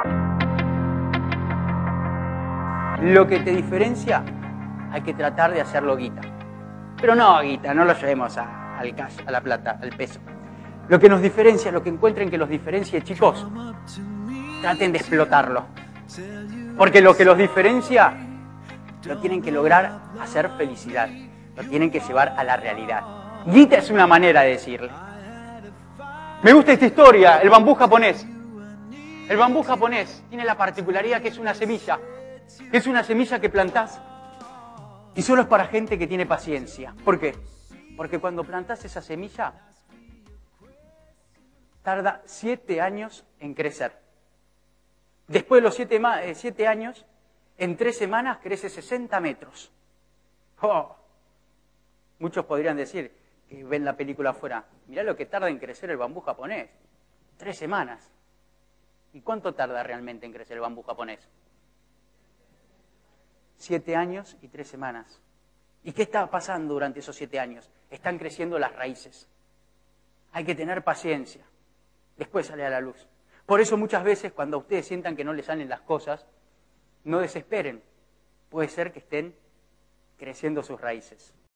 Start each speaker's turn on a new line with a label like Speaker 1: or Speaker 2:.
Speaker 1: Lo que te diferencia, hay que tratar de hacerlo guita. Pero no guita, no lo llevemos al cash, a la plata, al peso. Lo que nos diferencia, lo que encuentren que los diferencie, chicos, traten de explotarlo. Porque lo que los diferencia, lo tienen que lograr hacer felicidad. Lo tienen que llevar a la realidad. Guita es una manera de decirle. Me gusta esta historia, el bambú japonés. El bambú japonés tiene la particularidad que es una semilla. Es una semilla que plantás y solo es para gente que tiene paciencia. ¿Por qué? Porque cuando plantás esa semilla, tarda 7 años en crecer. Después de los 7 años, en 3 semanas crece 60 metros. ¡Oh! Muchos podrían decir que ven la película afuera, mirá lo que tarda en crecer el bambú japonés. 3 semanas. ¿Y cuánto tarda realmente en crecer el bambú japonés? 7 años y 3 semanas. ¿Y qué está pasando durante esos 7 años? Están creciendo las raíces. Hay que tener paciencia. Después sale a la luz. Por eso muchas veces cuando ustedes sientan que no les salen las cosas, no desesperen. Puede ser que estén creciendo sus raíces.